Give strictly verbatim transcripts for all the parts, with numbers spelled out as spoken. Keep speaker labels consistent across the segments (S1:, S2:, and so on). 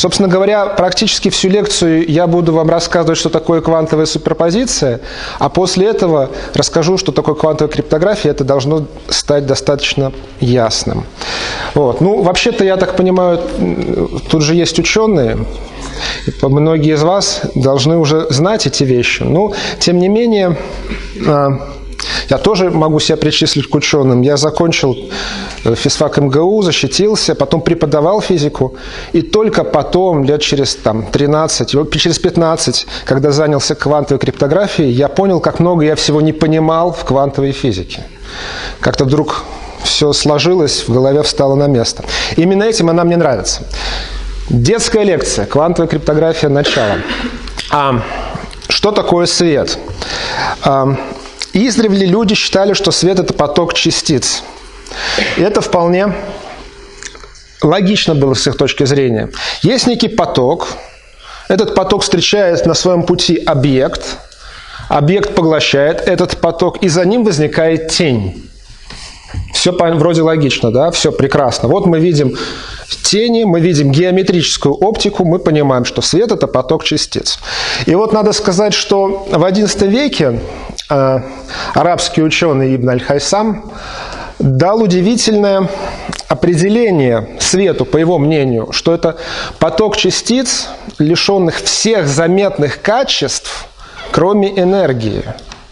S1: Собственно говоря, практически всю лекцию я буду вам рассказывать, что такое квантовая суперпозиция, а после этого расскажу, что такое квантовая криптография. Это должно стать достаточно ясным. Вот. Ну, вообще-то, я так понимаю, тут же есть ученые. Многие из вас должны уже знать эти вещи. Но, тем не менее, я тоже могу себя причислить к ученым. Я закончил физфак эм гэ у, защитился, потом преподавал физику. И только потом, лет через там, тринадцать, через пятнадцать, когда занялся квантовой криптографией, я понял, как много я всего не понимал в квантовой физике. Как-то вдруг все сложилось, в голове встало на место. Именно этим она мне нравится. Детская лекция. Квантовая криптография. Начало. А, что такое свет? А, издревле люди считали, что свет – это поток частиц. И это вполне логично было с их точки зрения. Есть некий поток. Этот поток встречает на своем пути объект. Объект поглощает этот поток, и за ним возникает тень. Все вроде логично, да? Все прекрасно. Вот мы видим тени, мы видим геометрическую оптику, мы понимаем, что свет – это поток частиц. И вот надо сказать, что в одиннадцатом веке э, арабский ученый Ибн аль-Хайсам дал удивительное определение свету, по его мнению, что это поток частиц, лишенных всех заметных качеств, кроме энергии.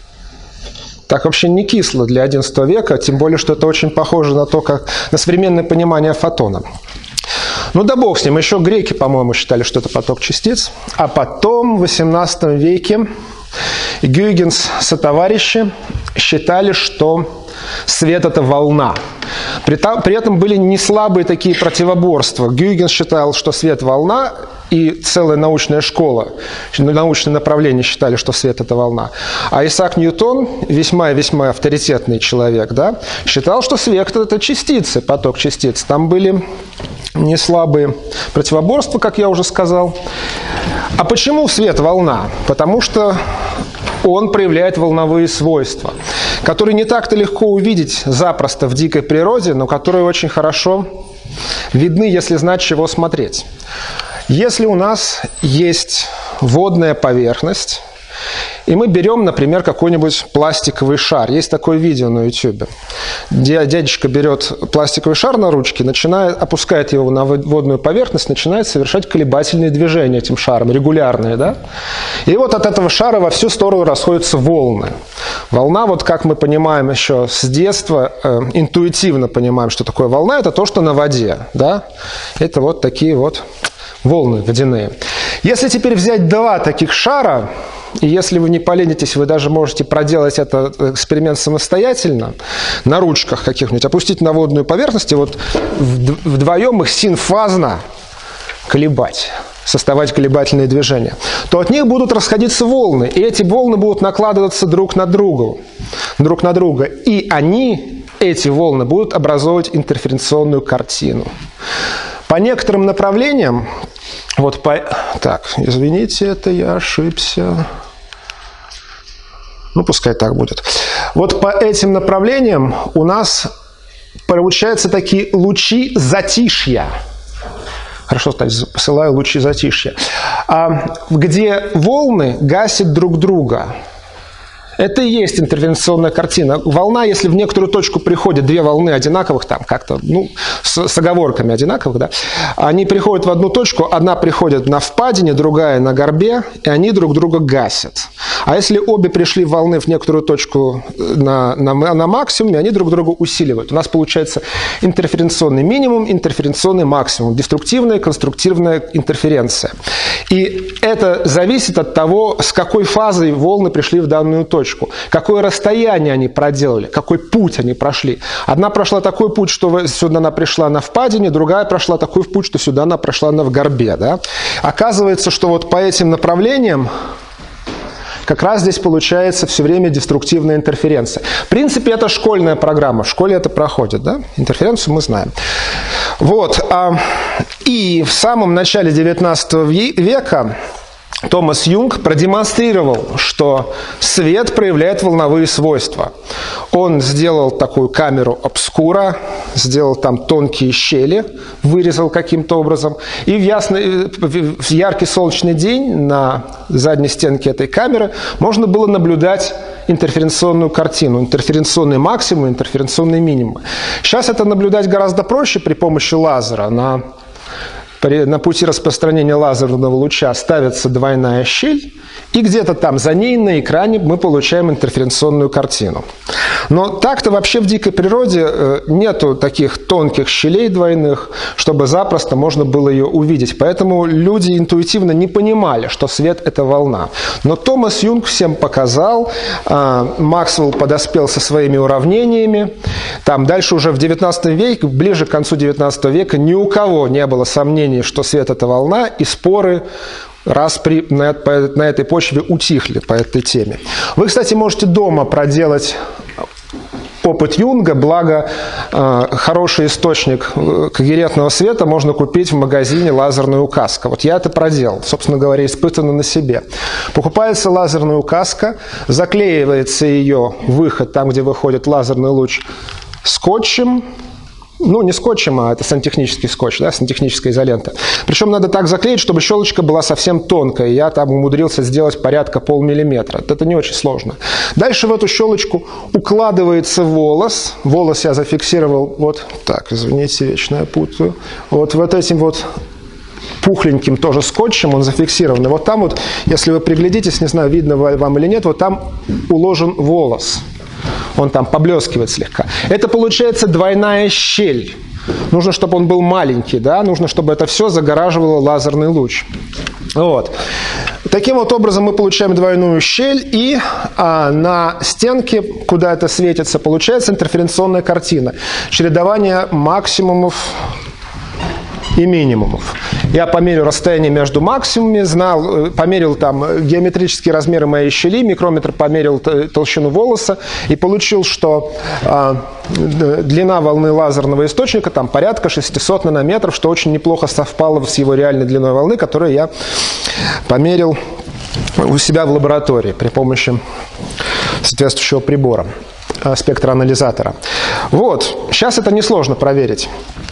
S1: Так вообще не кисло для одиннадцатого века, тем более, что это очень похоже на то, как на современное понимание фотона. Ну да бог с ним, еще греки, по-моему, считали, что это поток частиц. А потом в восемнадцатом веке Гюйгенс сотоварищи считали, что свет – это волна. При, при этом были не слабые такие противоборства. Гюйгенс считал, что свет – волна, и целая научная школа, научное направление считали, что свет – это волна. А Исаак Ньютон, весьма и весьма авторитетный человек, да, считал, что свет – это частицы, поток частиц. Там были не слабые противоборства, как я уже сказал. А почему свет – волна? Потому что он проявляет волновые свойства, которые не так-то легко увидеть запросто в дикой природе, но которые очень хорошо видны, если знать, чего смотреть. Если у нас есть водная поверхность, и мы берем, например, какой-нибудь пластиковый шар. Есть такое видео на ютубе, где дядечка берет пластиковый шар на ручке, начинает, опускает его на водную поверхность, начинает совершать колебательные движения этим шаром, регулярные, да? И вот от этого шара во всю сторону расходятся волны. Волна, вот как мы понимаем еще с детства, э, интуитивно понимаем, что такое волна, это то, что на воде, да? Это вот такие вот волны водяные. Если теперь взять два таких шара, и если вы не поленитесь, вы даже можете проделать этот эксперимент самостоятельно, на ручках каких-нибудь, опустить на водную поверхность, и вот вдвоем их синфазно колебать, создавать колебательные движения, то от них будут расходиться волны, и эти волны будут накладываться друг на друга, друг на друга, и они, эти волны, будут образовывать интерференционную картину. По некоторым направлениям, вот по... Так, извините, это я ошибся. Ну, пускай так будет. Вот по этим направлениям у нас получаются такие лучи затишья. Хорошо, кстати, посылаю лучи затишья. Где волны гасят друг друга. Это и есть интервенционная картина. Волна, если в некоторую точку приходят две волны одинаковых, там как-то, ну, с, с оговорками одинаковых, да, они приходят в одну точку, одна приходит на впадине, другая на горбе, и они друг друга гасят. А если обе пришли волны в некоторую точку на, на, на максимуме, они друг друга усиливают. У нас получается интерференционный минимум, интерференционный максимум, деструктивная, конструктивная интерференция. И это зависит от того, с какой фазой волны пришли в данную точку. Какое расстояние они проделали, какой путь они прошли. Одна прошла такой путь, что сюда она пришла на впадине, другая прошла такой путь, что сюда она прошла на в горбе. Да? Оказывается, что вот по этим направлениям как раз здесь получается все время деструктивная интерференция. В принципе, это школьная программа. В школе это проходит. Да? Интерференцию мы знаем. Вот. И в самом начале девятнадцатого века Томас Юнг продемонстрировал, что свет проявляет волновые свойства. Он сделал такую камеру обскура, сделал там тонкие щели, вырезал каким-то образом. И в, ясный, в яркий солнечный день на задней стенке этой камеры можно было наблюдать интерференционную картину, интерференционный максимум, интерференционный минимум. Сейчас это наблюдать гораздо проще при помощи лазера. На На пути распространения лазерного луча ставится двойная щель, и где-то там за ней на экране мы получаем интерференционную картину. Но так-то вообще в дикой природе нету таких тонких щелей двойных, чтобы запросто можно было ее увидеть. Поэтому люди интуитивно не понимали, что свет – это волна. Но Томас Юнг всем показал, Максвелл подоспел со своими уравнениями. Там дальше уже в девятнадцатом веке, ближе к концу девятнадцатого века, ни у кого не было сомнений, что свет – это волна, и споры распри на, на этой почве утихли по этой теме. Вы, кстати, можете дома проделать опыт Юнга, благо э, хороший источник когерентного света можно купить в магазине «Лазерная указка». Вот я это проделал, собственно говоря, испытанно на себе. Покупается лазерная указка, заклеивается ее выход, там, где выходит лазерный луч, скотчем. Ну, не скотчем, а это сантехнический скотч, да, сантехническая изолента. Причем надо так заклеить, чтобы щелочка была совсем тонкая. Я там умудрился сделать порядка полмиллиметра. Это не очень сложно. Дальше в эту щелочку укладывается волос. Волос я зафиксировал вот так, извините, вечно я путаю. Вот, вот этим вот пухленьким тоже скотчем, он зафиксирован. И вот там вот, если вы приглядитесь, не знаю, видно вам или нет, вот там уложен волос. Он там поблескивает слегка. Это получается двойная щель. Нужно, чтобы он был маленький, да? Нужно, чтобы это все загораживало лазерный луч. Вот. Таким вот образом мы получаем двойную щель, и а, на стенке, куда это светится, получается интерференционная картина. Чередование максимумов и минимумов. Я померил расстояние между максимумами, знал, померил там геометрические размеры моей щели, микрометр померил толщину волоса и получил, что э, длина волны лазерного источника там порядка шестьсот нанометров, что очень неплохо совпало с его реальной длиной волны, которую я померил у себя в лаборатории при помощи соответствующего прибора, э, спектраанализатора. Вот, сейчас это несложно проверить.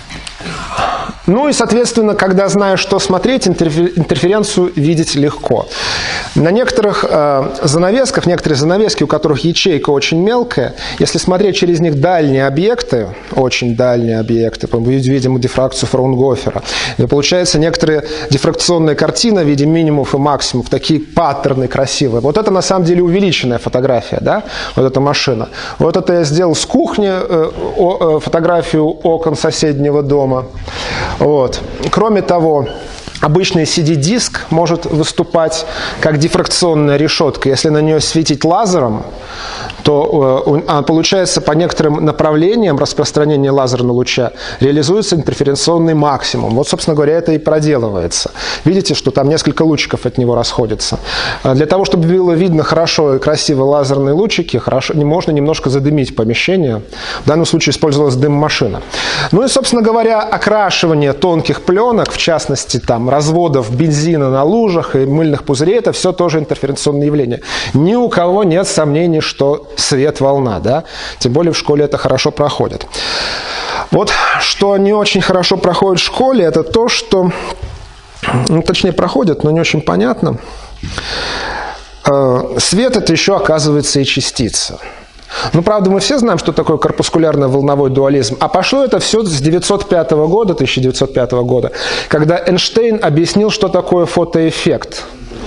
S1: Ну и, соответственно, когда знаешь, что смотреть, интерференцию видеть легко. На некоторых э, занавесках, некоторые занавески, у которых ячейка очень мелкая, если смотреть через них дальние объекты, очень дальние объекты, мы видим дифракцию Фраунгофера, и получается некоторые дифракционные картины в виде минимумов и максимумов, такие паттерны красивые. Вот это на самом деле увеличенная фотография, да, вот эта машина. Вот это я сделал с кухни, э, о, э, фотографию окон соседнего дома. Вот. Кроме того, обычный си ди-диск может выступать как дифракционная решетка. Если на нее светить лазером, то э, получается по некоторым направлениям распространения лазерного луча реализуется интерференционный максимум. Вот, собственно говоря, это и проделывается. Видите, что там несколько лучиков от него расходятся. Для того, чтобы было видно хорошо и красиво лазерные лучики, хорошо, можно немножко задымить помещение. В данном случае использовалась дым-машина. Ну и, собственно говоря, окрашивание тонких пленок, в частности, там, разводов бензина на лужах и мыльных пузырей, это все тоже интерференционные явления. Ни у кого нет сомнений, что свет – волна, да? Тем более в школе это хорошо проходит. Вот что не очень хорошо проходит в школе, это то, что, ну, точнее, проходит, но не очень понятно. Свет – это еще, оказывается, и частица. Ну, правда, мы все знаем, что такое корпускулярно-волновой дуализм. А пошло это все с девятьсот пятого года, тысяча девятьсот пятого года, когда Эйнштейн объяснил, что такое фотоэффект.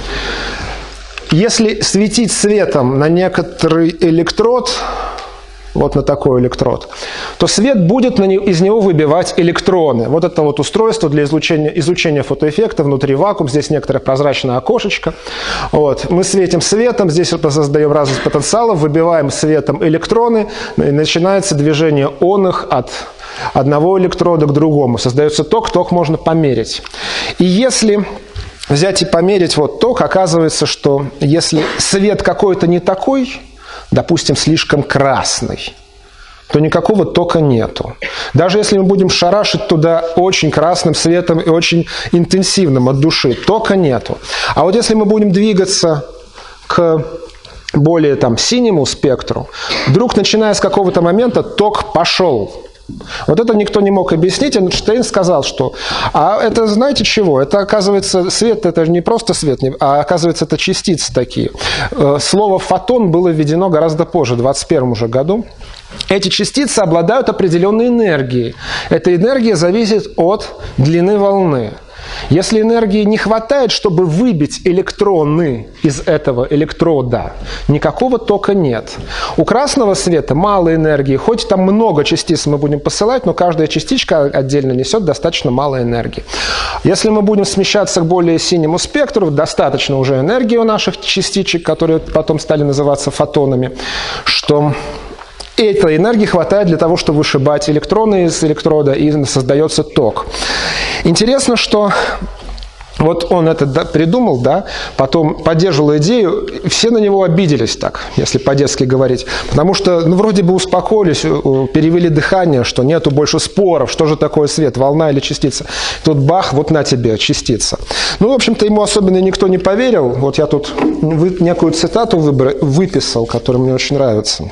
S1: Если светить светом на некоторый электрод, вот на такой электрод, то свет будет на него, из него выбивать электроны. Вот это вот устройство для излучения, изучения фотоэффекта, внутри вакуум, здесь некоторое прозрачное окошечко. Вот. Мы светим светом, здесь создаем разность потенциалов, выбиваем светом электроны, и начинается движение оных от одного электрода к другому. Создается ток, ток можно померить. И если взять и померить вот ток, оказывается, что если свет какой-то не такой, допустим, слишком красный, то никакого тока нету. Даже если мы будем шарашить туда очень красным светом и очень интенсивным от души, тока нету. А вот если мы будем двигаться к более там синему спектру, вдруг, начиная с какого-то момента, ток пошел. Вот это никто не мог объяснить. Эйнштейн сказал, что а это знаете чего? Это оказывается свет, это же не просто свет, а оказывается это частицы такие. Слово фотон было введено гораздо позже, в двадцать первом уже году. Эти частицы обладают определенной энергией. Эта энергия зависит от длины волны. Если энергии не хватает, чтобы выбить электроны из этого электрода, никакого тока нет. У красного света мало энергии, хоть там много частиц мы будем посылать, но каждая частичка отдельно несет достаточно мало энергии. Если мы будем смещаться к более синему спектру, достаточно уже энергии у наших частичек, которые потом стали называться фотонами, что этой энергии хватает для того, чтобы вышибать электроны из электрода, и создается ток. Интересно, что вот он это придумал, да, потом поддерживал идею, все на него обиделись так, если по-детски говорить, потому что ну, вроде бы успокоились, перевели дыхание, что нету больше споров, что же такое свет, волна или частица. Тут бах, вот на тебе частица. Ну, в общем-то, ему особенно никто не поверил. Вот я тут некую цитату выбор, выписал, которая мне очень нравится.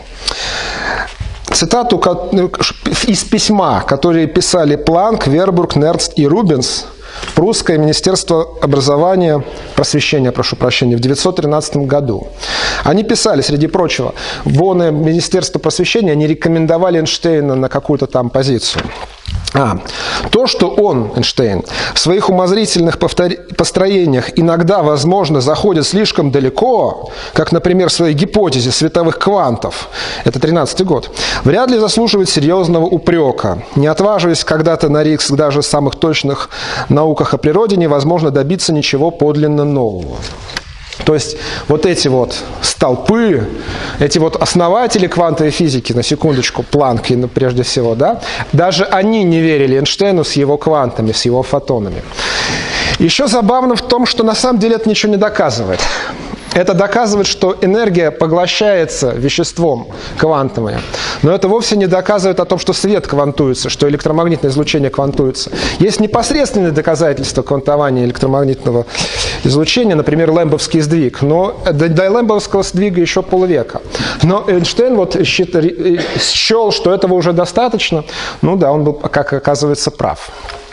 S1: Цитату из письма, которые писали Планк, Вербург, Нерст и Рубенс, Прусское министерство образования, просвещения, прошу прощения, в девятьсот тринадцатом году. Они писали, среди прочего, вон Министерство просвещения, они рекомендовали Эйнштейна на какую-то там позицию. А, то, что он, Эйнштейн, в своих умозрительных повтор... построениях иногда, возможно, заходит слишком далеко, как, например, в своей гипотезе световых квантов, это тринадцатый год, вряд ли заслуживает серьезного упрека. Не отваживаясь когда-то на риск даже в самых точных науках о природе, невозможно добиться ничего подлинно нового. То есть вот эти вот столпы, эти вот основатели квантовой физики, на секундочку, Планк, прежде всего, да, даже они не верили Эйнштейну с его квантами, с его фотонами. Еще забавно в том, что на самом деле это ничего не доказывает. Это доказывает, что энергия поглощается веществом квантовым, но это вовсе не доказывает о том, что свет квантуется, что электромагнитное излучение квантуется. Есть непосредственные доказательства квантования электромагнитного излучения, например, лэмбовский сдвиг, но до, до лэмбовского сдвига еще полвека. Но Эйнштейн вот счел, что этого уже достаточно. Ну да, он был, как оказывается, прав.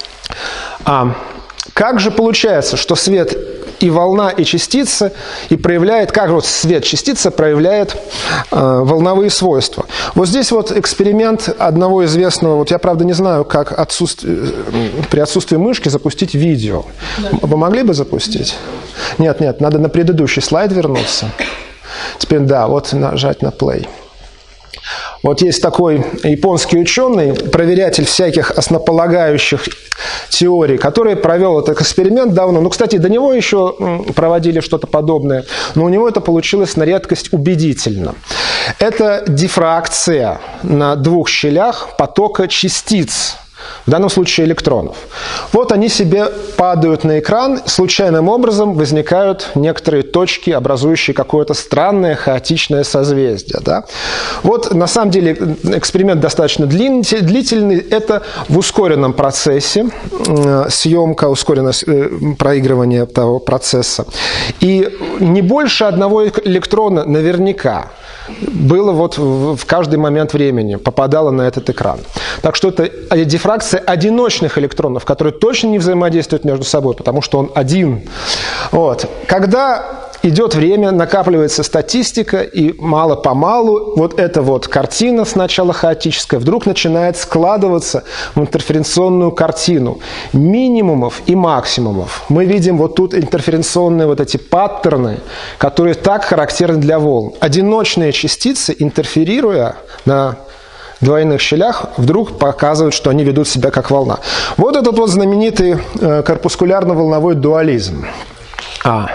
S1: А как же получается, что свет и волна, и частица, и проявляет, как вот свет частица проявляет э, волновые свойства. Вот здесь вот эксперимент одного известного, вот я, правда, не знаю, как отсутствие, при отсутствии мышки запустить видео. Вы могли бы запустить? Нет, нет, надо на предыдущий слайд вернуться. Теперь, да, вот нажать на play. Вот есть такой японский ученый, проверятель всяких основополагающих теорий, который провел этот эксперимент давно. Ну, кстати, до него еще проводили что-то подобное, но у него это получилось на редкость убедительно. Это дифракция на двух щелях потока частиц. В данном случае электронов. Вот они себе падают на экран, случайным образом возникают некоторые точки, образующие какое-то странное хаотичное созвездие. Да? Вот на самом деле эксперимент достаточно длительный. Это в ускоренном процессе, съемка, ускоренное проигрывание того процесса. И не больше одного электрона наверняка было вот в каждый момент времени, попадало на этот экран. Так что это дифракция одиночных электронов, которые точно не взаимодействуют между собой, потому что он один. Вот. Когда идет время, накапливается статистика, и мало-помалу вот эта вот картина, сначала хаотическая, вдруг начинает складываться в интерференционную картину минимумов и максимумов. Мы видим вот тут интерференционные вот эти паттерны, которые так характерны для волн. Одиночные частицы, интерферируя на двойных щелях, вдруг показывают, что они ведут себя как волна. Вот этот вот знаменитый корпускулярно-волновой дуализм. А.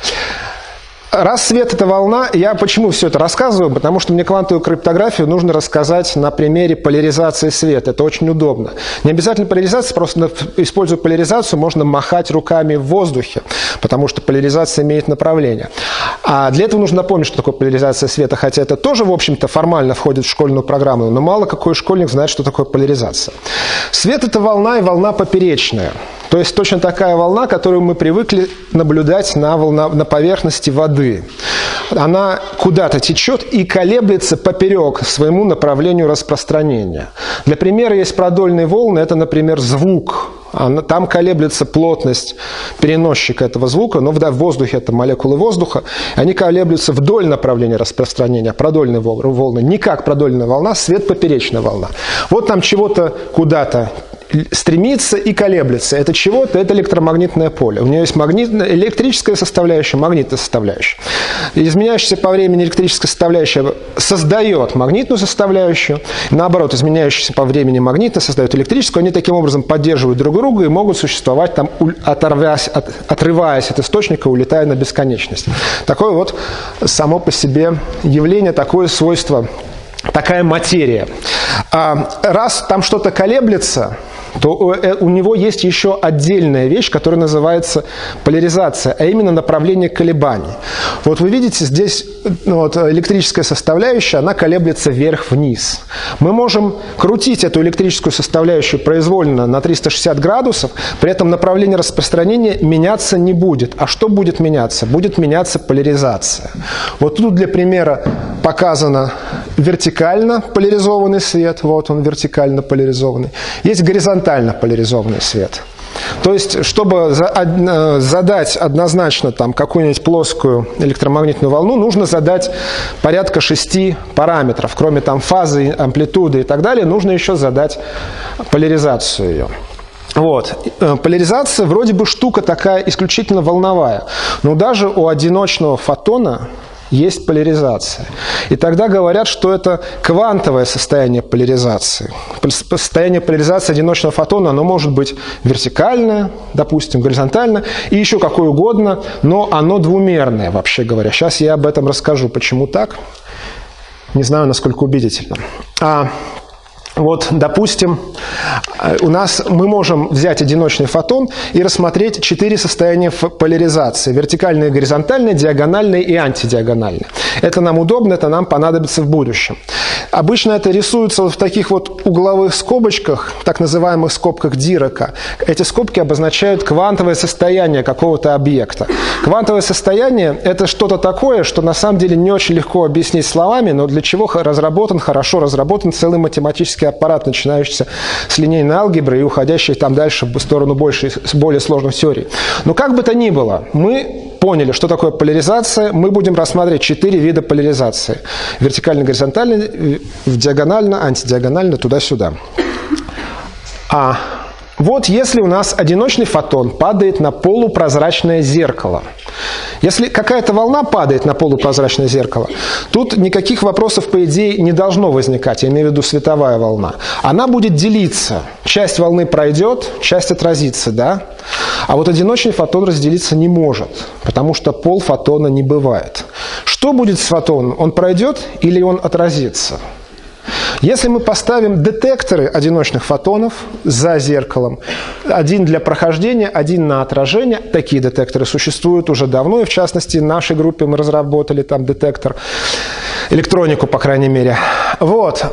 S1: Раз свет – это волна, я почему все это рассказываю? Потому что мне квантовую криптографию нужно рассказать на примере поляризации света. Это очень удобно. Не обязательно поляризация, просто используя поляризацию, можно махать руками в воздухе, потому что поляризация имеет направление. А для этого нужно напомнить, что такое поляризация света, хотя это тоже, в общем-то, формально входит в школьную программу, но мало какой школьник знает, что такое поляризация. Свет – это волна, и волна поперечная. То есть точно такая волна, которую мы привыкли наблюдать на, волна, на поверхности воды. Она куда-то течет и колеблется поперек своему направлению распространения. Для примера есть продольные волны, это, например, звук. Там колеблется плотность переносчика этого звука, но в воздухе это молекулы воздуха. Они колеблются вдоль направления распространения, продольные волны. Не как продольная волна, свет поперечная волна. Вот там чего-то куда-то стремится и колеблется. Это чего-то, это электромагнитное поле. У нее есть магнитная, электрическая составляющая, магнитная составляющая. Изменяющаяся по времени электрическая составляющая создает магнитную составляющую. Наоборот, изменяющаяся по времени магнитная создает электрическую. Они таким образом поддерживают друг друга и могут существовать, там, оторвясь, от, отрываясь от источника, улетая на бесконечность. Такое вот само по себе явление, такое свойство, такая материя. А раз там что-то колеблется, то у него есть еще отдельная вещь, которая называется поляризация, а именно направление колебаний. Вот вы видите, здесь вот, электрическая составляющая, она колеблется вверх-вниз. Мы можем крутить эту электрическую составляющую произвольно на триста шестьдесят градусов, при этом направление распространения меняться не будет. А что будет меняться? Будет меняться поляризация. Вот тут для примера показано вертикально поляризованный свет, вот он вертикально поляризованный. Есть горизонтально поляризованный свет. То есть, чтобы задать однозначно там какую-нибудь плоскую электромагнитную волну, нужно задать порядка шести параметров. Кроме там фазы, амплитуды и так далее, нужно еще задать поляризацию ее. Вот. Поляризация вроде бы штука такая исключительно волновая, но даже у одиночного фотона есть поляризация. И тогда говорят, что это квантовое состояние поляризации. Состояние поляризации одиночного фотона, оно может быть вертикальное, допустим, горизонтальное, и еще какое угодно, но оно двумерное, вообще говоря. Сейчас я об этом расскажу, почему так. Не знаю, насколько убедительно. А вот, допустим, у нас мы можем взять одиночный фотон и рассмотреть четыре состояния поляризации. Вертикальное, горизонтальное, диагональное и антидиагональное. Это нам удобно, это нам понадобится в будущем. Обычно это рисуется вот в таких вот угловых скобочках, так называемых скобках Дирака. Эти скобки обозначают квантовое состояние какого-то объекта. Квантовое состояние – это что-то такое, что на самом деле не очень легко объяснить словами, но для чего разработан, хорошо разработан целый математический аппарат, начинающийся с линейной алгебры и уходящий там дальше в сторону большей, более сложных теорий. Но как бы то ни было, мы поняли, что такое поляризация. Мы будем рассматривать четыре вида поляризации. Вертикально-горизонтально, диагонально, антидиагонально, туда-сюда. А вот если у нас одиночный фотон падает на полупрозрачное зеркало. Если какая-то волна падает на полупрозрачное зеркало, тут никаких вопросов, по идее, не должно возникать. Я имею в виду световая волна. Она будет делиться. Часть волны пройдет, часть отразится, да? А вот одиночный фотон разделиться не может, потому что полфотона не бывает. Что будет с фотоном? Он пройдет или он отразится? Если мы поставим детекторы одиночных фотонов за зеркалом, один для прохождения, один на отражение, такие детекторы существуют уже давно, и в частности в нашей группе мы разработали там детектор, электронику, по крайней мере. Вот.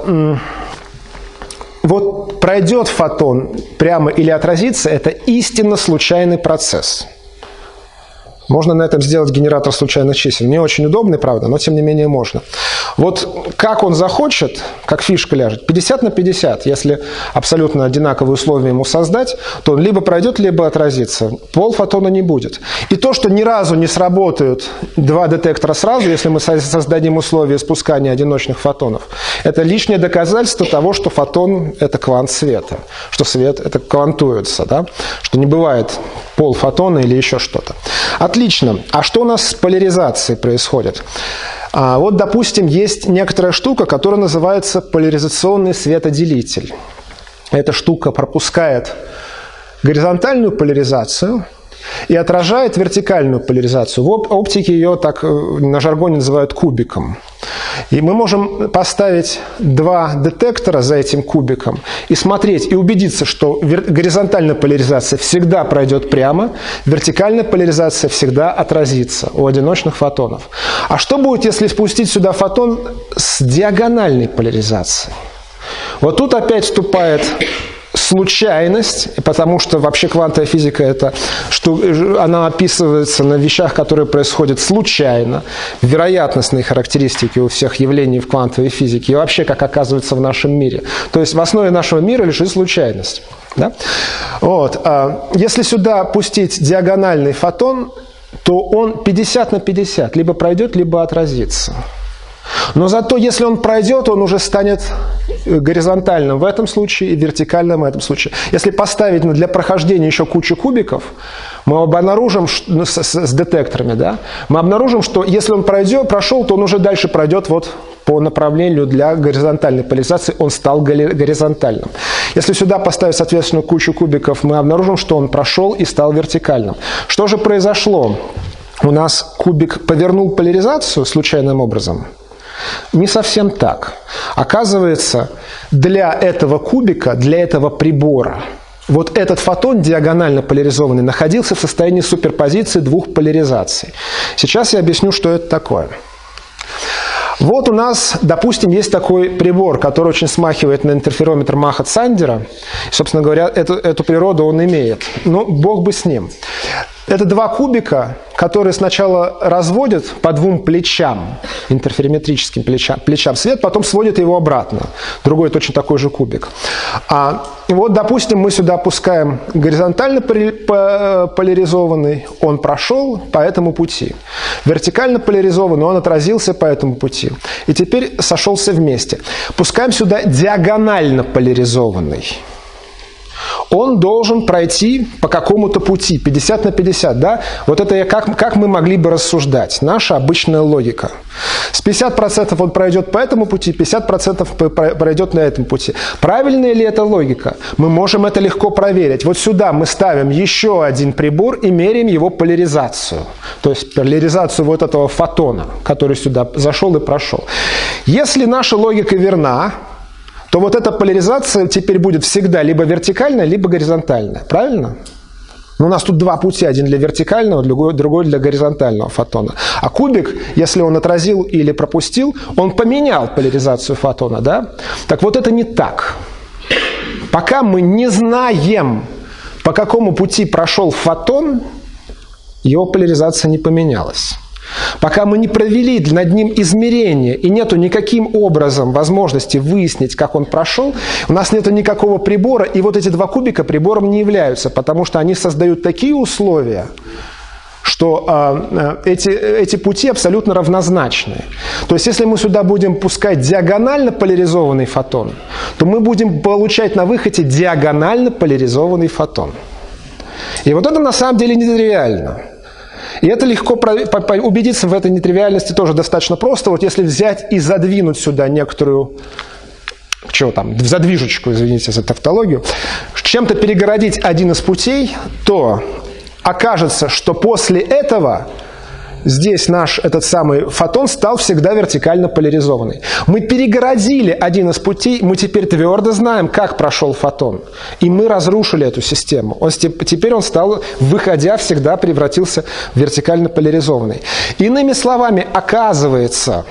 S1: Вот пройдет фотон прямо или отразится, это истинно случайный процесс. Можно на этом сделать генератор случайных чисел. Не очень удобный, правда, но тем не менее можно. Вот как он захочет, как фишка ляжет, пятьдесят на пятьдесят, если абсолютно одинаковые условия ему создать, то он либо пройдет, либо отразится. Полфотона не будет. И то, что ни разу не сработают два детектора сразу, если мы создадим условия спускания одиночных фотонов, это лишнее доказательство того, что фотон – это квант света, что свет – это квантуется, да? Что не бывает полфотона или еще что-то. Отлично. А что у нас с поляризацией происходит? А вот, допустим, есть некоторая штука, которая называется поляризационный светоделитель. Эта штука пропускает горизонтальную поляризацию и отражает вертикальную поляризацию. В оптике ее так на жаргоне называют кубиком. И мы можем поставить два детектора за этим кубиком и смотреть, и убедиться, что горизонтальная поляризация всегда пройдет прямо, вертикальная поляризация всегда отразится у одиночных фотонов. А что будет, если спустить сюда фотон с диагональной поляризацией? Вот тут опять вступает случайность, потому что вообще квантовая физика это, что она описывается на вещах, которые происходят случайно, вероятностные характеристики у всех явлений в квантовой физике и вообще как оказывается в нашем мире. То есть в основе нашего мира лежит случайность. Да? Вот. Если сюда пустить диагональный фотон, то он пятьдесят на пятьдесят, либо пройдет, либо отразится. Но зато, если он пройдет, он уже станет горизонтальным в этом случае и вертикальным в этом случае. Если поставить для прохождения еще кучу кубиков, мы обнаружим, ну, с, с детекторами, да, мы обнаружим, что если он пройдет, прошел, то он уже дальше пройдет вот по направлению для горизонтальной поляризации, он стал горизонтальным. Если сюда поставить, соответственно, кучу кубиков, мы обнаружим, что он прошел и стал вертикальным. Что же произошло? У нас кубик повернул поляризацию случайным образом? Не совсем так. Оказывается, для этого кубика, для этого прибора, вот этот фотон диагонально поляризованный находился в состоянии суперпозиции двух поляризаций. Сейчас я объясню, что это такое. Вот у нас, допустим, есть такой прибор, который очень смахивает на интерферометр Маха-Цандера. Собственно говоря, эту, эту природу он имеет. Но бог бы с ним. Это два кубика, которые сначала разводят по двум плечам, интерферометрическим плечам, плечам свет, потом сводят его обратно. Другой точно такой же кубик. А, и вот, допустим, мы сюда пускаем горизонтально поляризованный, он прошел по этому пути. Вертикально поляризованный, он отразился по этому пути. И теперь сошелся вместе. Пускаем сюда диагонально поляризованный. Он должен пройти по какому-то пути, пятьдесят на пятьдесят, да? Вот это я, как, как мы могли бы рассуждать, наша обычная логика. С пятьдесят процентов он пройдет по этому пути, пятьдесят процентов пройдет на этом пути. Правильная ли эта логика? Мы можем это легко проверить. Вот сюда мы ставим еще один прибор и меряем его поляризацию. То есть поляризацию вот этого фотона, который сюда зашел и прошел. Если наша логика верна, то вот эта поляризация теперь будет всегда либо вертикальная, либо горизонтальная. Правильно? Но у нас тут два пути. Один для вертикального, другой, другой для горизонтального фотона. А кубик, если он отразил или пропустил, он поменял поляризацию фотона. Да? Так вот это не так. Пока мы не знаем, по какому пути прошел фотон, его поляризация не поменялась. Пока мы не провели над ним измерения и нету никаким образом возможности выяснить, как он прошел, у нас нету никакого прибора, и вот эти два кубика прибором не являются, потому что они создают такие условия, что э, эти, эти пути абсолютно равнозначны. То есть, если мы сюда будем пускать диагонально поляризованный фотон, то мы будем получать на выходе диагонально поляризованный фотон. И вот это на самом деле нетривиально. И это легко убедиться в этой нетривиальности тоже достаточно просто. Вот если взять и задвинуть сюда некоторую, чего там, задвижечку, извините за тавтологию, чем-то перегородить один из путей, то окажется, что после этого здесь наш этот самый фотон стал всегда вертикально поляризованный. Мы перегородили один из путей, мы теперь твердо знаем, как прошел фотон. И мы разрушили эту систему. Он, теперь он стал, выходя, всегда превратился в вертикально поляризованный. Иными словами, оказывается,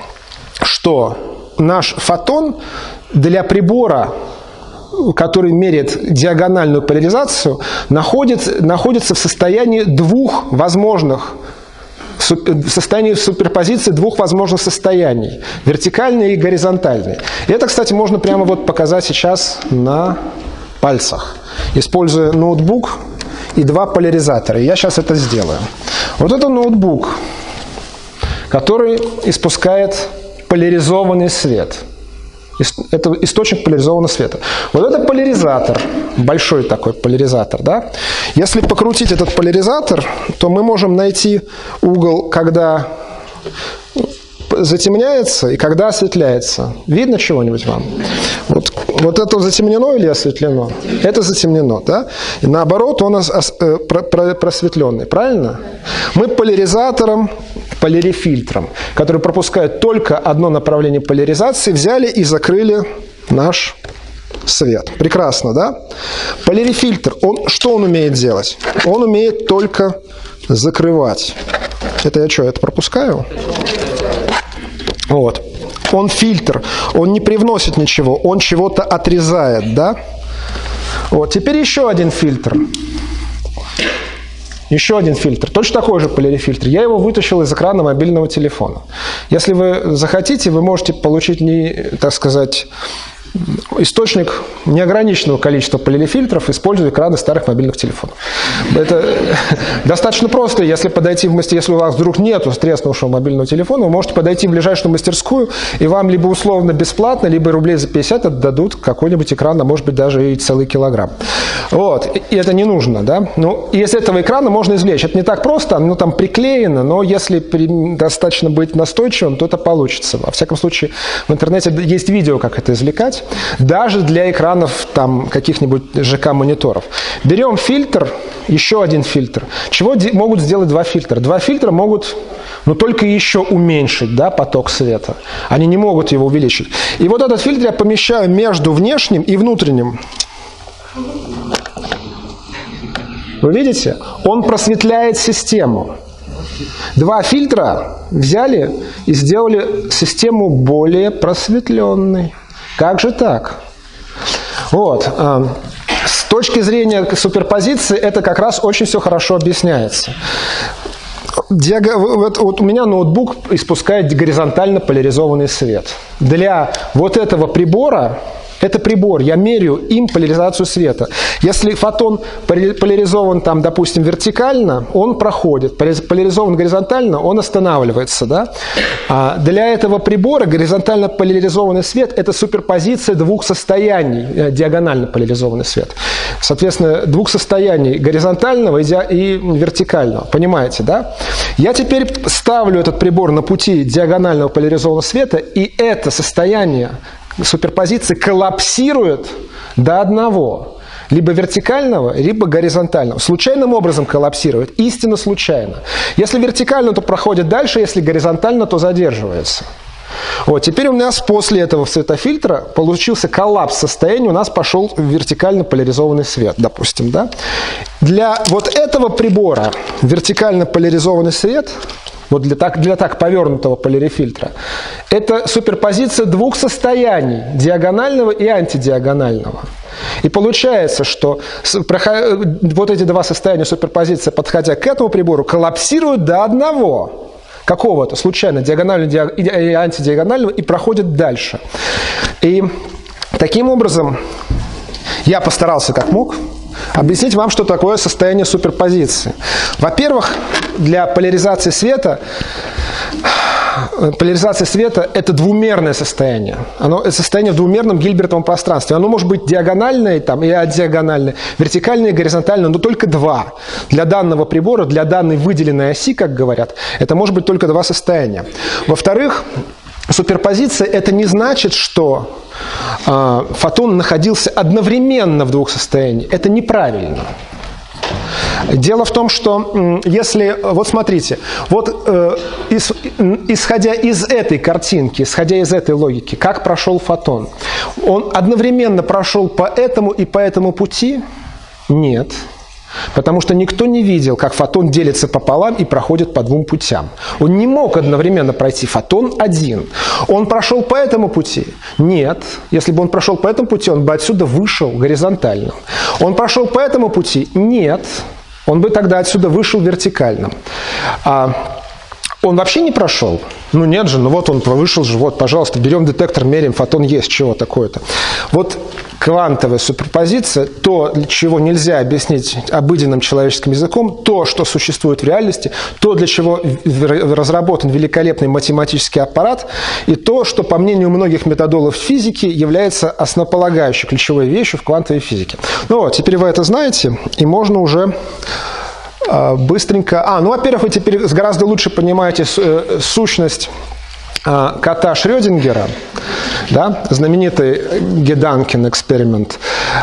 S1: что наш фотон для прибора, который меряет диагональную поляризацию, находится, находится в состоянии двух возможных в состоянии суперпозиции двух возможных состояний. Вертикальной и горизонтальной. И это, кстати, можно прямо вот показать сейчас на пальцах. Используя ноутбук и два поляризатора. И я сейчас это сделаю. Вот это ноутбук, который испускает поляризованный свет. Это источник поляризованного света. Вот это поляризатор, большой такой поляризатор, да? Если покрутить этот поляризатор, то мы можем найти угол, когда затемняется и когда осветляется. Видно чего-нибудь вам? Вот, вот это затемнено или осветлено? Это затемнено, да? И наоборот, он ос, ос, про, про, просветленный, правильно? Мы поляризатором, полярифильтром, который пропускает только одно направление поляризации, взяли и закрыли наш свет. Прекрасно, да? Полярифильтр, он, что он умеет делать? Он умеет только закрывать. Это я что, это пропускаю? Вот. Он фильтр, он не привносит ничего, он чего-то отрезает, да? Вот, теперь еще один фильтр. Еще один фильтр, точно такой же полярифильтр. Я его вытащил из экрана мобильного телефона. Если вы захотите, вы можете получить, не, так сказать, источник неограниченного количества полярифильтров, используя экраны старых мобильных телефонов. Это достаточно просто. Если подойти в мастерскую, если у вас вдруг нету треснувшего мобильного телефона, вы можете подойти в ближайшую мастерскую, и вам либо условно бесплатно, либо рублей за пятьдесят отдадут какой-нибудь экран, а может быть даже и целый килограмм. Вот. И это не нужно, да? Ну, из этого экрана можно извлечь. Это не так просто, оно там приклеено, но если при... достаточно быть настойчивым, то это получится. Во всяком случае, в интернете есть видео, как это извлекать. Даже для экранов там каких-нибудь ЖК-мониторов. Берем фильтр, еще один фильтр. Чего могут сделать два фильтра? Два фильтра могут, ну, только еще уменьшить, да, поток света. Они не могут его увеличить. И вот этот фильтр я помещаю между внешним и внутренним. Вы видите? Он просветляет систему. Два фильтра взяли и сделали систему более просветленной. Как же так? Вот. С точки зрения суперпозиции это как раз очень все хорошо объясняется. Диаг... Вот, вот у меня ноутбук испускает горизонтально поляризованный свет. Для вот этого прибора, это прибор, я меряю им поляризацию света. Если фотон поляризован, там, допустим, вертикально, он проходит. Поляризован горизонтально, он останавливается. Да? А для этого прибора горизонтально поляризованный свет – это суперпозиция двух состояний, диагонально поляризованный свет. Соответственно, двух состояний – горизонтального и вертикального. Понимаете, да? Я теперь ставлю этот прибор на пути диагонального поляризованного света, и это состояние суперпозиции коллапсирует до одного. Либо вертикального, либо горизонтального. Случайным образом коллапсирует. Истинно случайно. Если вертикально, то проходит дальше. Если горизонтально, то задерживается. Вот. Теперь у нас после этого светофильтра получился коллапс состояния. У нас пошел вертикально поляризованный свет, допустим. Да? Для вот этого прибора вертикально поляризованный свет, вот для так, для так повернутого полярифильтра, это суперпозиция двух состояний, диагонального и антидиагонального. И получается, что вот эти два состояния суперпозиции, подходя к этому прибору, коллапсируют до одного, какого-то, случайно, диагонального и антидиагонального, и проходят дальше. И таким образом я постарался как мог объяснить вам, что такое состояние суперпозиции. Во-первых, для поляризации света, поляризация света – это двумерное состояние. Оно состояние в двумерном Гильбертовом пространстве. Оно может быть диагональное там, и адиагональное, вертикальное и горизонтальное, но только два. Для данного прибора, для данной выделенной оси, как говорят, это может быть только два состояния. Во-вторых, суперпозиция – это не значит, что э, фотон находился одновременно в двух состояниях. Это неправильно. Дело в том, что если, вот смотрите, вот э, ис, исходя из этой картинки, исходя из этой логики, как прошел фотон? Он одновременно прошел по этому и по этому пути? Нет. Потому что никто не видел, как фотон делится пополам и проходит по двум путям. Он не мог одновременно пройти. Фотон один. Он прошел по этому пути? Нет. Если бы он прошел по этому пути, он бы отсюда вышел горизонтально. Он прошел по этому пути? Нет. Он бы тогда отсюда вышел вертикально. А он вообще не прошел? Ну нет же, ну вот он вышел же, вот, пожалуйста, берем детектор, меряем, фотон есть, чего такое-то. Вот квантовая суперпозиция, то, чего нельзя объяснить обыденным человеческим языком, то, что существует в реальности, то, для чего разработан великолепный математический аппарат, и то, что, по мнению многих методологов физики, является основополагающей ключевой вещью в квантовой физике. Ну вот, теперь вы это знаете, и можно уже быстренько... А, ну, во-первых, вы теперь гораздо лучше понимаете сущность кота Шрёдингера, да, знаменитый Геданкин эксперимент,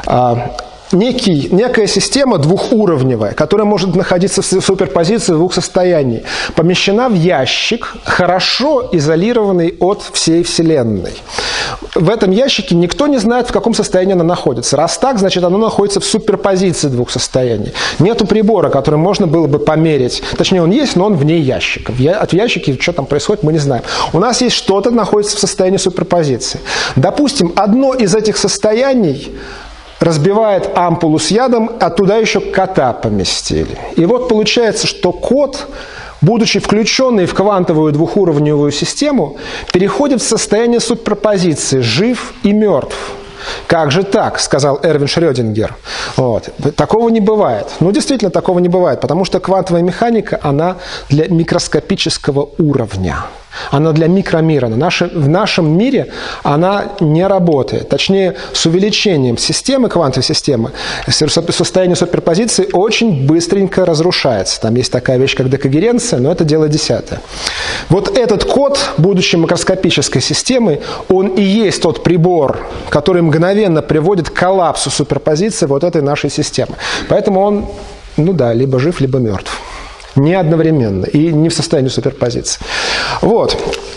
S1: Некий, некая система двухуровневая, которая может находиться в суперпозиции двух состояний, помещена в ящик, хорошо изолированный от всей Вселенной. В этом ящике никто не знает, в каком состоянии она находится. Раз так, значит, она находится в суперпозиции двух состояний. Нету прибора, который можно было бы померить. Точнее, он есть, но он вне ящика. От ящика, что там происходит, мы не знаем. У нас есть что-то, находится в состоянии суперпозиции. Допустим, одно из этих состояний разбивает ампулу с ядом, а туда еще кота поместили. И вот получается, что кот, будучи включенный в квантовую двухуровневую систему, переходит в состояние суперпозиции, жив и мертв. Как же так, сказал Эрвин Шрёдингер. Вот. Такого не бывает. Ну, действительно, такого не бывает, потому что квантовая механика, она для микроскопического уровня. Она для микромира. В нашем мире она не работает. Точнее, с увеличением системы, квантовой системы, состояние суперпозиции очень быстренько разрушается. Там есть такая вещь, как декогеренция, но это дело десятое. Вот этот код, будучи макроскопической системой, он и есть тот прибор, который мгновенно приводит к коллапсу суперпозиции вот этой нашей системы. Поэтому он, ну да, либо жив, либо мертв. Не одновременно и не в состоянии суперпозиции. Вот.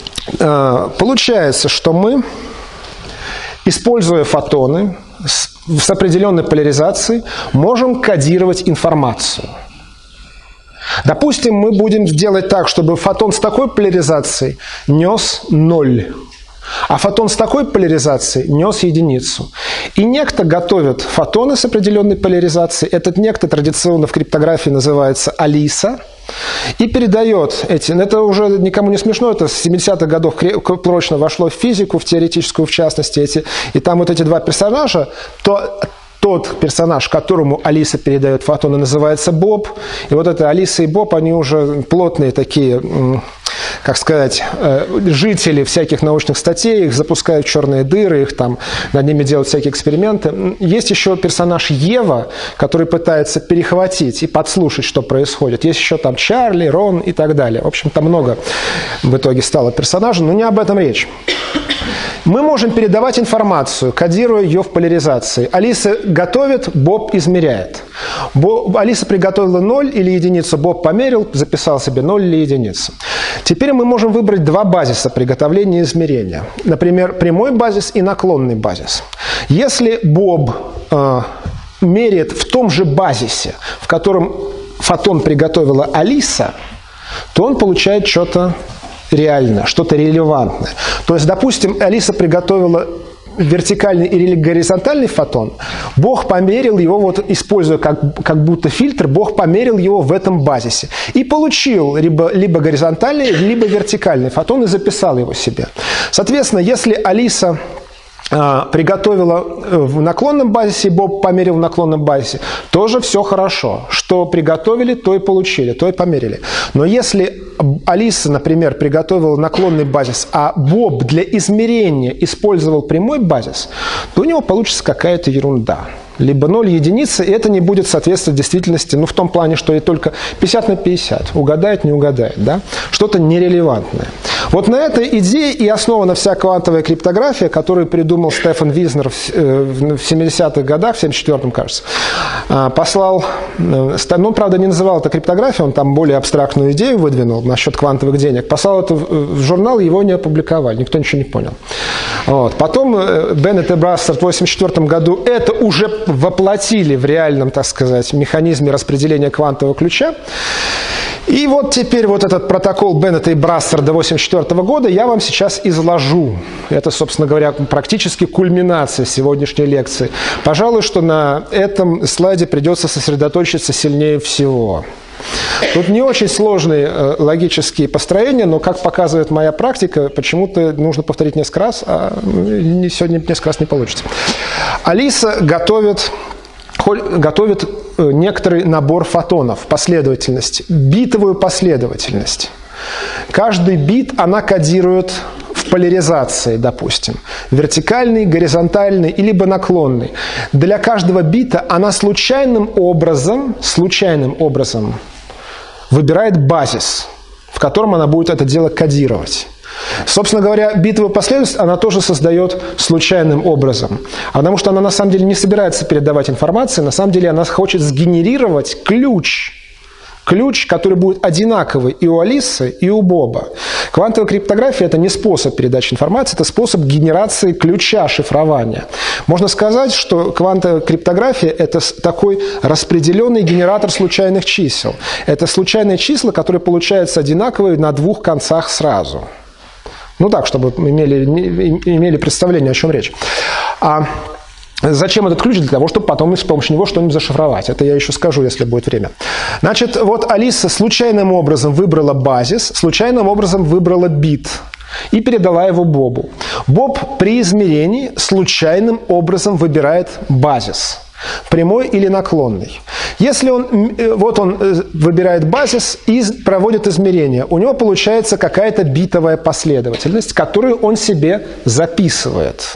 S1: Получается, что мы, используя фотоны с определенной поляризацией, можем кодировать информацию. Допустим, мы будем делать так, чтобы фотон с такой поляризацией нес ноль, а фотон с такой поляризацией нес единицу. И некто готовит фотоны с определенной поляризацией. Этот некто традиционно в криптографии называется Алиса. И передает эти... Это уже никому не смешно, это с семидесятых годов прочно вошло в физику, в теоретическую в частности. Эти, и там вот эти два персонажа, то... Тот персонаж, которому Алиса передает фотоны, называется Боб. И вот это Алиса и Боб, они уже плотные такие, как сказать, жители всяких научных статей. Их запускают в черные дыры, их там, над ними делают всякие эксперименты. Есть еще персонаж Ева, который пытается перехватить и подслушать, что происходит. Есть еще там Чарли, Рон и так далее. В общем, там много в итоге стало персонажей, но не об этом речь. Мы можем передавать информацию, кодируя ее в поляризации. Алиса готовит, Боб измеряет. Боб, Алиса приготовила ноль или единицу, Боб померил, записал себе ноль или единицу. Теперь мы можем выбрать два базиса приготовления и измерения. Например, прямой базис и наклонный базис. Если Боб э, меряет в том же базисе, в котором фотон приготовила Алиса, то он получает что-то реально, что-то релевантное. То есть, допустим, Алиса приготовила вертикальный или горизонтальный фотон, Бог померил его, вот, используя как, как будто фильтр, Бог померил его в этом базисе. И получил либо, либо горизонтальный, либо вертикальный фотон и записал его себе. Соответственно, если Алиса приготовила в наклонном базисе, Боб померил в наклонном базисе, тоже все хорошо. Что приготовили, то и получили, то и померили. Но если Алиса, например, приготовила наклонный базис, а Боб для измерения использовал прямой базис, то у него получится какая-то ерунда. Либо ноль единицы, и это не будет соответствовать действительности, ну, в том плане, что и только пятьдесят на пятьдесят. Угадает, не угадает, да? Что-то нерелевантное. Вот на этой идее и основана вся квантовая криптография, которую придумал Стефан Визнер в семидесятых годах, в семьдесят четвёртом, кажется. Послал, ну, он, правда, не называл это криптографией, он там более абстрактную идею выдвинул насчет квантовых денег. Послал это в журнал, его не опубликовали, никто ничего не понял. Вот. Потом Беннет и Брассер в восемьдесят четвёртом году это уже воплотили в реальном, так сказать, механизме распределения квантового ключа. И вот теперь вот этот протокол Беннета и Брассера до восемьдесят четвёртого года я вам сейчас изложу. Это, собственно говоря, практически кульминация сегодняшней лекции. Пожалуй, что на этом слайде придется сосредоточиться сильнее всего. Тут не очень сложные э, логические построения, но, как показывает моя практика, почему-то нужно повторить несколько раз, а сегодня несколько раз не получится. Алиса готовит, готовит некоторый набор фотонов, последовательность, битовую последовательность. Каждый бит она кодирует в поляризации, допустим, вертикальный, горизонтальный, либо наклонный. Для каждого бита она случайным образом, случайным образом выбирает базис, в котором она будет это дело кодировать. Собственно говоря, битовую последовательность она тоже создает случайным образом. Потому что она на самом деле не собирается передавать информацию, на самом деле она хочет сгенерировать ключ. Ключ, который будет одинаковый и у Алисы, и у Боба. Квантовая криптография – это не способ передачи информации, это способ генерации ключа шифрования. Можно сказать, что квантовая криптография – это такой распределенный генератор случайных чисел. Это случайные числа, которые получаются одинаковые на двух концах сразу. Ну так, чтобы имели, имели представление, о чем речь. А зачем этот ключ? Для того, чтобы потом с помощью него что-нибудь зашифровать. Это я еще скажу, если будет время. Значит, вот Алиса случайным образом выбрала базис, случайным образом выбрала бит и передала его Бобу. Боб при измерении случайным образом выбирает базис. Прямой или наклонный. Если он, вот он выбирает базис и проводит измерения, у него получается какая-то битовая последовательность, которую он себе записывает.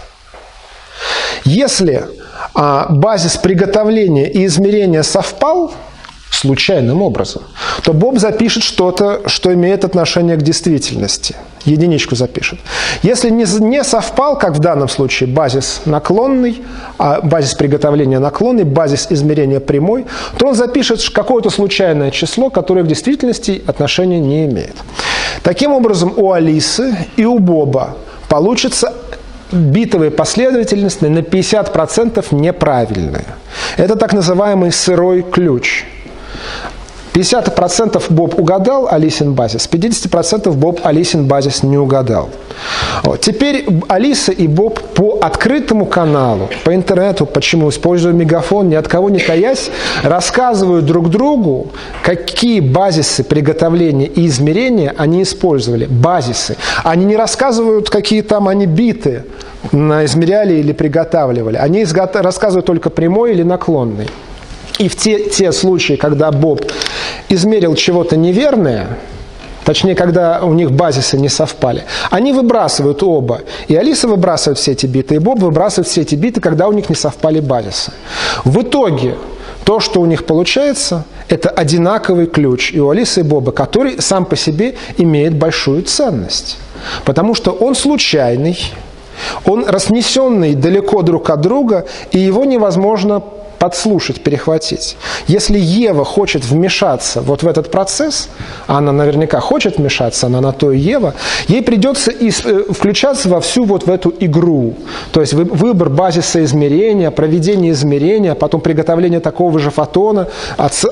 S1: Если а, базис приготовления и измерения совпал случайным образом, то Боб запишет что-то, что имеет отношение к действительности. Единичку запишет. Если не, не совпал, как в данном случае, базис наклонный, а базис приготовления наклонный, базис измерения прямой, то он запишет какое-то случайное число, которое в действительности отношения не имеет. Таким образом, у Алисы и у Боба получится битовая последовательность на пятьдесят процентов неправильная. Это так называемый сырой ключ. пятьдесят процентов Боб угадал Алисин базис, пятьдесят процентов Боб Алисин базис не угадал. Вот. Теперь Алиса и Боб по открытому каналу, по интернету, почему, используя мегафон, ни от кого не таясь, рассказывают друг другу, какие базисы приготовления и измерения они использовали. Базисы. Они не рассказывают, какие там они биты измеряли или приготавливали. Они рассказывают только прямой или наклонный. И в те, те случаи, когда Боб измерил чего-то неверное, точнее, когда у них базисы не совпали, они выбрасывают оба. И Алиса выбрасывает все эти биты, и Боб выбрасывает все эти биты, когда у них не совпали базисы. В итоге то, что у них получается, это одинаковый ключ и у Алисы и Боба, который сам по себе имеет большую ценность. Потому что он случайный, он разнесенный далеко друг от друга, и его невозможно подслушать, перехватить. Если Ева хочет вмешаться вот в этот процесс, а она наверняка хочет вмешаться, она на то и Ева, ей придется включаться во всю вот в эту игру. То есть выбор базиса измерения, проведение измерения, потом приготовление такого же фотона, отсыл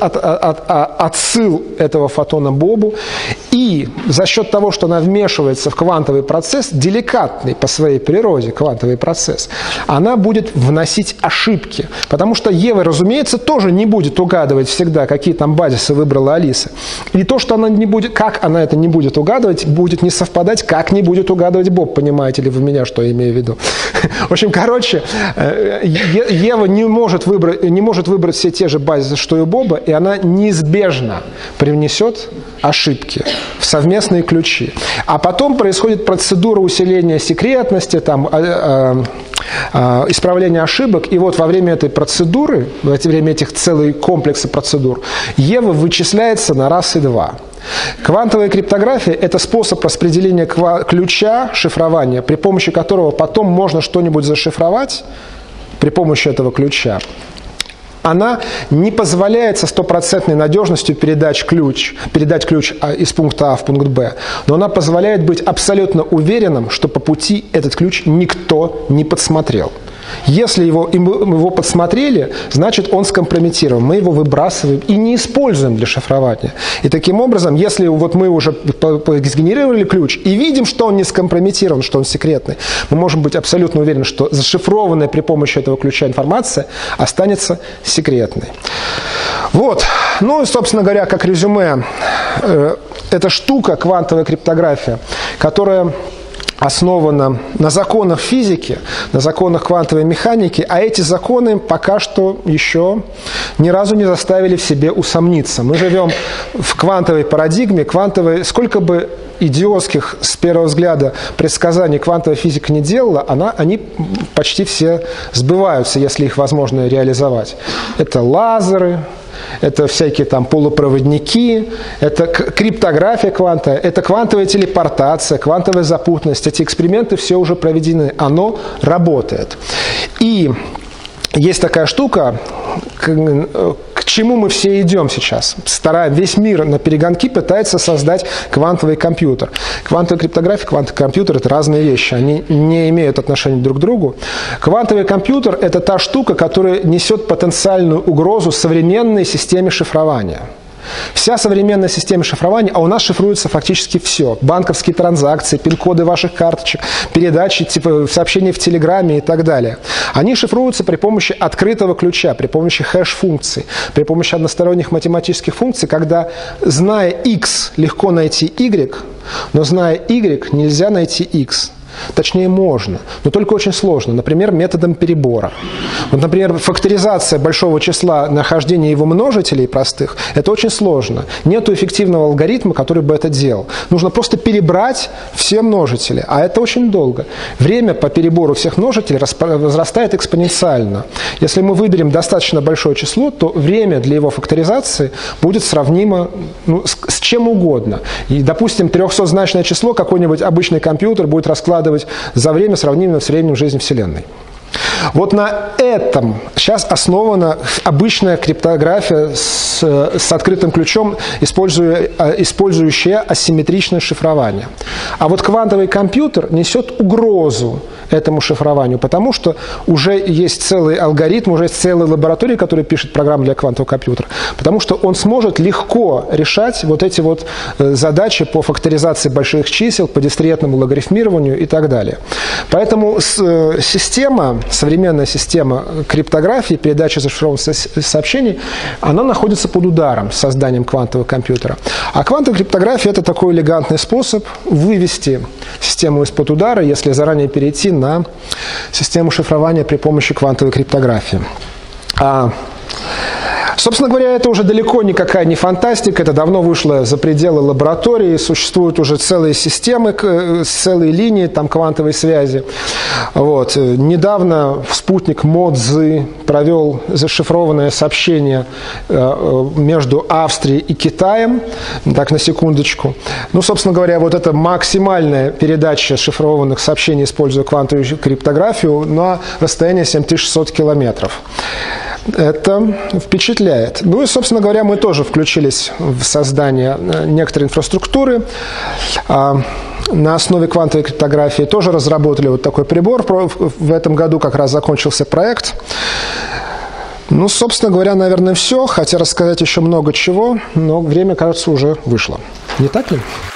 S1: этого фотона Бобу. И за счет того, что она вмешивается в квантовый процесс, деликатный по своей природе квантовый процесс, она будет вносить ошибки. Потому что Ева, разумеется, тоже не будет угадывать всегда, какие там базисы выбрала Алиса. И то, что она не будет, как она это не будет угадывать, будет не совпадать, как не будет угадывать Боб, понимаете ли вы меня, что я имею в виду. В общем, короче, Ева не может выбрать, не может выбрать все те же базисы, что и у Боба, и она неизбежно привнесет ошибки в совместные ключи. А потом происходит процедура усиления секретности, там, исправления ошибок, и вот во время этой процедуры, во время этих целый комплекса процедур, Ева вычисляется на раз и два. Квантовая криптография – это способ распределения ключа шифрования, при помощи которого потом можно что-нибудь зашифровать при помощи этого ключа. Она не позволяет со стопроцентной надежностью передать ключ, передать ключ из пункта А в пункт Б, но она позволяет быть абсолютно уверенным, что по пути этот ключ никто не подсмотрел. Если его, его подсмотрели, значит он скомпрометирован. Мы его выбрасываем и не используем для шифрования. И таким образом, если вот мы уже сгенерировали ключ и видим, что он не скомпрометирован, что он секретный, мы можем быть абсолютно уверены, что зашифрованная при помощи этого ключа информация останется секретной. Вот. Ну и, собственно говоря, как резюме, э, эта штука, квантовая криптография, которая основана на законах физики, на законах квантовой механики, а эти законы пока что еще ни разу не заставили в себе усомниться. Мы живем в квантовой парадигме, квантовой, сколько бы идиотских с первого взгляда предсказаний квантовая физика не делала, она, они почти все сбываются, если их возможно реализовать. Это лазеры, это всякие там полупроводники, это криптография квантовая, это квантовая телепортация, квантовая запутанность. Эти эксперименты все уже проведены, оно работает. И есть такая штука, к, к чему мы все идем сейчас. Стараем, весь мир на перегонки пытается создать квантовый компьютер. Квантовая криптография, квантовый компьютер – это разные вещи, они не имеют отношения друг к другу. Квантовый компьютер – это та штука, которая несет потенциальную угрозу современной системе шифрования. Вся современная система шифрования, а у нас шифруется фактически все. Банковские транзакции, пин-коды ваших карточек, передачи, типа сообщения в Телеграме и так далее. Они шифруются при помощи открытого ключа, при помощи хэш-функций, при помощи односторонних математических функций, когда, зная x, легко найти y, но зная y, нельзя найти x. Точнее, можно, но только очень сложно. Например, методом перебора. Вот, например, факторизация большого числа, нахождение его множителей простых, это очень сложно. Нет эффективного алгоритма, который бы это делал. Нужно просто перебрать все множители, а это очень долго. Время по перебору всех множителей возрастает экспоненциально. Если мы выберем достаточно большое число, то время для его факторизации будет сравнимо ну, с, с чем угодно. И, допустим, трехсотзначное число какой-нибудь обычный компьютер будет раскладывать за время, сравнимое с временем жизни Вселенной. Вот на этом сейчас основана обычная криптография с, с открытым ключом, используя, использующая асимметричное шифрование. А вот квантовый компьютер несет угрозу этому шифрованию, потому что уже есть целый алгоритм, уже есть целая лаборатория, которая пишет программу для квантового компьютера, потому что он сможет легко решать вот эти вот задачи по факторизации больших чисел, по дискретному логарифмированию и так далее. Поэтому система, современная система криптографии, передачи зашифрованных сообщений, она находится под ударом с созданием квантового компьютера. А квантовая криптография – это такой элегантный способ вывести систему из-под удара, если заранее перейти на систему шифрования при помощи квантовой криптографии. А, собственно говоря, это уже далеко никакая не фантастика, это давно вышло за пределы лаборатории, существуют уже целые системы, целые линии там, квантовой связи. Вот. Недавно спутник Модзы провел зашифрованное сообщение между Австрией и Китаем, так на секундочку. Ну, собственно говоря, вот это максимальная передача шифрованных сообщений, используя квантовую криптографию, на расстояние семь тысяч шестьсот километров. Это впечатляет. Ну и, собственно говоря, мы тоже включились в создание некоторой инфраструктуры. На основе квантовой криптографии тоже разработали вот такой прибор. В этом году как раз закончился проект. Ну, собственно говоря, наверное, все. Хотя рассказать еще много чего, но время, кажется, уже вышло. Не так ли?